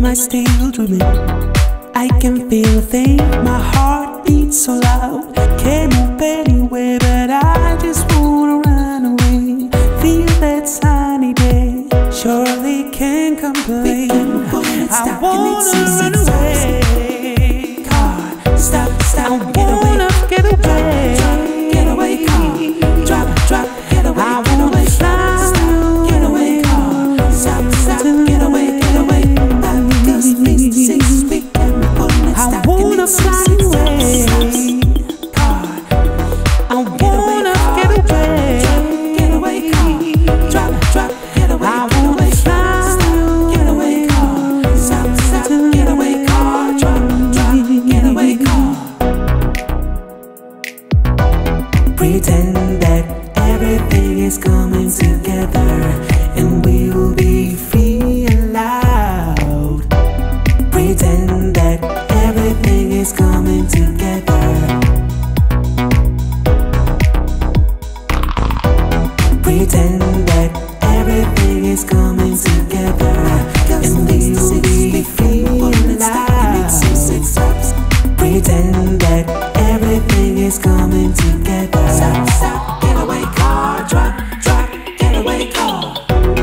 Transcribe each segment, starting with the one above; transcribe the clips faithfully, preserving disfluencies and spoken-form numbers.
am I still dreaming? I can feel a thing, my heart beats so loud. Can't move anywhere, but I just wanna run away. Feel that sunny day, surely can't complain. I wanna run away. Car, stop, stop, I get away, get away, drop, get away, car, drop, drop, get away, I get away, fly, stop, get away, car, stop, stop, get away, get away. Because this is big and pulling it, stop, I wanna fly away. Car, I wanna get away, get away, car, drop, drop, get away, get away, fly, stop, get away, car, stop, stop, get away, car, drop, drop, get away, car. Pretend that everything is coming together and we'll be free and loud. Pretend that everything is coming together. Pretend that everything is coming together and we'll be free and loud. Pretend that everything is coming together. Stop, stop, get away, car, drop, drop, get away, car.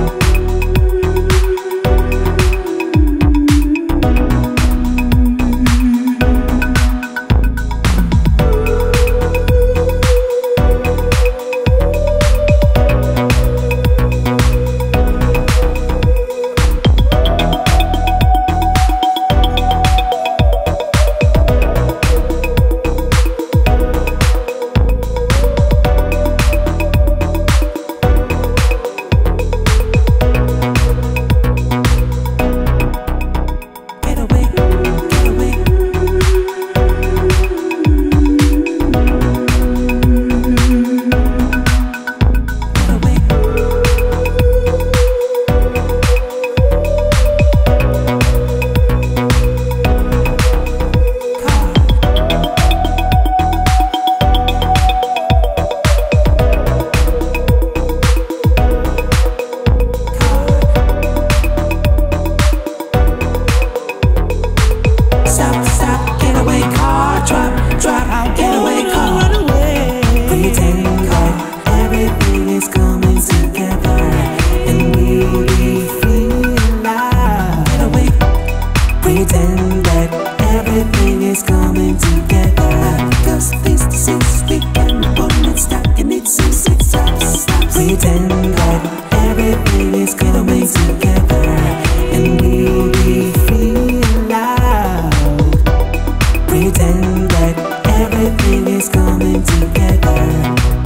Stop, stop, get away, car, drop, drop, get away, car. Pretend that everything is coming together and we'll be free and loud. Get away. Pretend that everything is coming together. Because this is big and important, stuck and it's so sick. Stop, stop. Pretend that everything is coming together and we'll be free and loud. Pretend that everything is coming together.